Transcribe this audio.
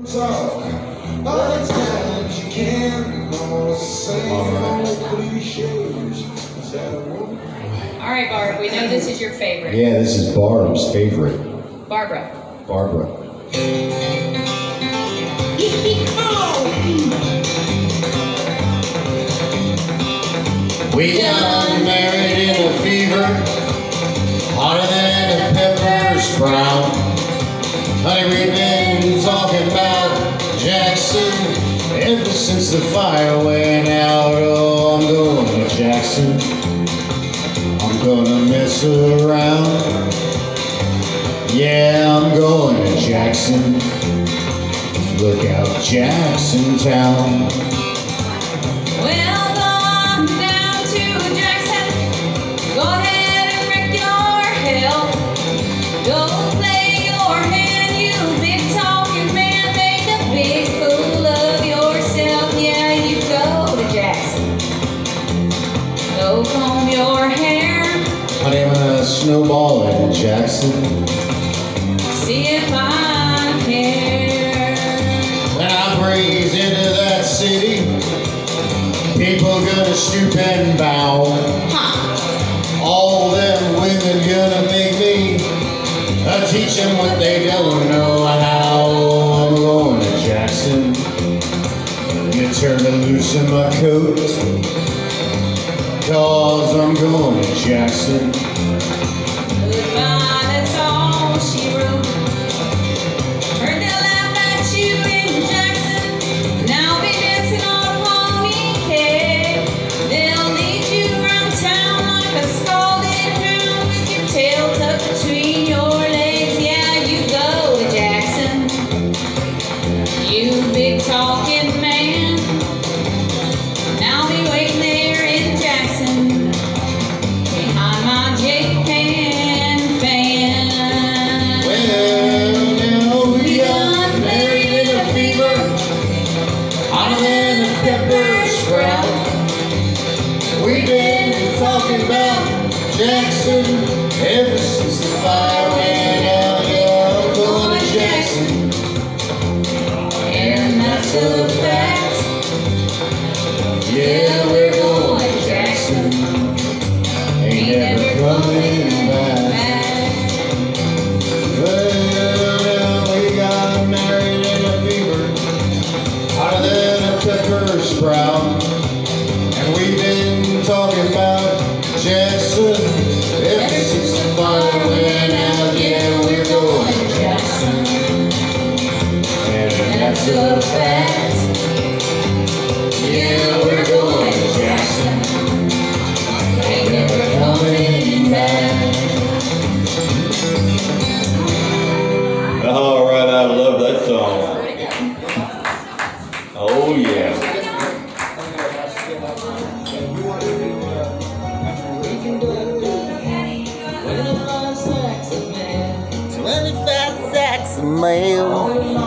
Alright, Barb, we know this is your favorite. Yeah, this is Barb's favorite. Barbara. Barbara. We got married in a fever, hotter than a pepper sprout. Honey, we've been talking about Jackson ever since the fire went out. Oh, I'm going to Jackson. I'm gonna mess around. Yeah, I'm going to Jackson. Look out, Jackson Town. Well, go on down to Jackson. Go ahead and wreck your hell. Go play your hand, you big talking man. Make a big fool of yourself. Yeah, you go to Jackson. Go comb your hair. Honey, I'm gonna snowball in Jackson. See if I care. When I breeze into that city, people gonna stoop and bow. All them women gonna make me teach them what they don't know how. I'm going to Jackson. You turn to loosen my coat, 'cause I'm going to Jackson. Goodbye, that's all she wrote. Heard they laugh at you in Jackson. Now be dancing on a pony cake. They'll lead you around town like a scalded hound with your tail tucked between your legs. Yeah, you go to Jackson. You big talking man. Now be waiting there in Jackson. Behind my Jake Pan fan. Well, now we got married in a fever, hotter than a pepper sprout. We've been talking about Jackson ever since the fire went out. Yeah, I'm going to Jackson, And that's a fact. yeah, we're going to Jackson. Ain't never coming back. Well, we got married in a fever, hotter than a pepper sprout. And we've been talking about Jackson ever since the fire went out. Yeah, we're going to Jackson, and that's a fact. Yeah, we're going to Jackson. Ain't never coming back. All right, I love that song. Oh yeah. 25 sacks of mail.